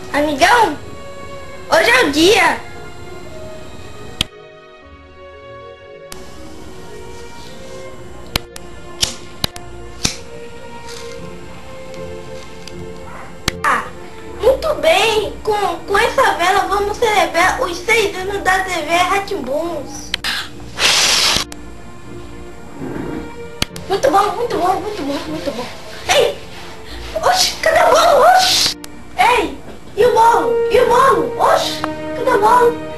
Amigão, hoje é o dia. Muito bem, com essa vela vamos celebrar os 6 anos da TV Rá-Tim-Bums. Muito bom, muito bom, muito bom, muito bom. Ei! Oxi, cadê o bolo? Oxi! Ei! E o bolo? E o bolo? Oxi! Cadê o bolo?